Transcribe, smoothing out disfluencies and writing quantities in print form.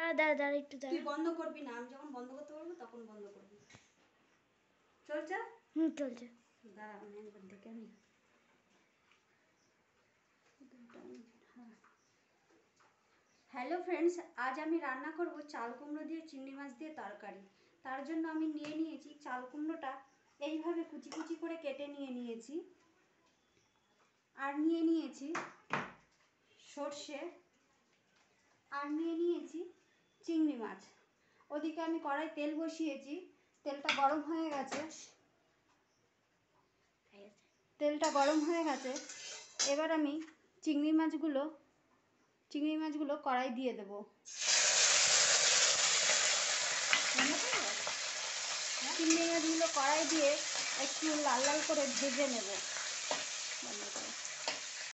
দাঁড়া একটু দাঁড়া। তুই বন্ধ করবি না, আমি যখন বন্ধ করতে বলবো তখন বন্ধ করবি। চলছে? চলছে। দাঁড়া আমি একবার দেখে নি। হ্যালো ফ্রেন্ডস, আজ আমি রান্না করব চাল কুমড়ো দিয়ে চিংড়ি মাছ দিয়ে তরকারি। তার জন্য আমি নিয়ে নিয়েছি চাল কুমড়োটা এইভাবে কুচি কুচি করে কেটে নিয়েছি, আর নিয়ে নিয়েছি সর্ষে, আর নিয়ে নিয়েছি চিংড়ি মাছ। ওদিকে আমি কড়াই তেল বসিয়েছি, তেলটা গরম হয়ে গেছে। এবার আমি চিংড়ি মাছগুলো কড়াই দিয়ে দেবো। চিংড়ি মাছগুলো কড়াই দিয়ে একটু লাল লাল করে ভেজে নেব।